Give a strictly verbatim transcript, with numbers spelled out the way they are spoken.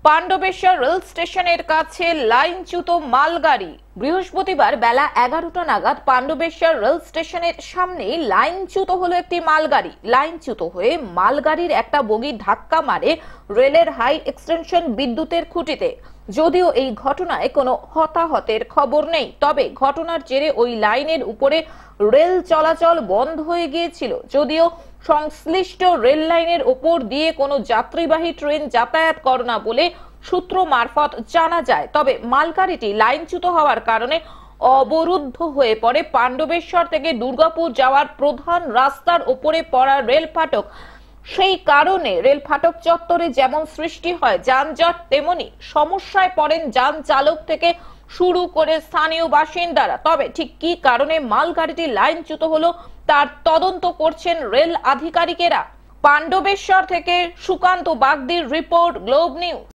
Pandabeswar rail স্টেশনের কাছে লাইনচ্যুত মালগাড়ি। বৃহস্পতিবার বেলা এগারোটা নাগাদ পাণ্ডবেশ্বর রেল স্টেশনের সামনে লাইনচ্যুত হলো একটি মালগাড়ি। লাইনচ্যুত হয়ে মালগাড়ির একটা বগি ধাক্কা মারে রেলের হাই এক্সটেনশন বিদ্যুতের খুঁটিতে। যদিও এই ঘটনায় কোনো হতাহতের খবর নেই, তবে ঘটনার জেরে ওই লাইনের উপরে রেল চলাচল বন্ধ হয়ে গিয়েছিল। যদিও সংশ্লিষ্ট রেল লাইনের উপর দিয়ে কোনো যাত্রীবাহী ট্রেন যাতায়াত করে না বলে সূত্র মারফত জানা যায়। তবে মালগাড়িটি লাইনচ্যুত হওয়ার কারণে অবরুদ্ধ হয়ে পড়ে পাণ্ডবেশ্বর থেকে দুর্গাপুর যাওয়ার প্রধান রাস্তার উপরে পড়া রেল ফাটক। সেই কারণে রেল ফাটক চত্বরে যেমন সৃষ্টি হয় যানজট, তেমনি সমস্যায় পড়েন যান চালক থেকে শুরু করে স্থানীয় বাসিন্দারা। তবে ঠিক কি কারণে মালগাড়িটি লাইনচ্যুত হলো তার তদন্ত করছেন রেল আধিকারিকেরা। পাণ্ডবেশ্বর থেকে সুকান্ত বাগদির রিপোর্ট, গ্লোব নিউজ।